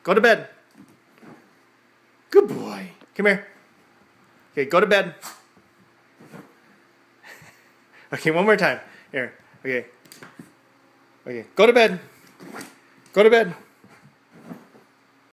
Go to bed. Good boy. Come here. Okay, go to bed. Okay, one more time. Here. Okay. Okay, go to bed. Go to bed.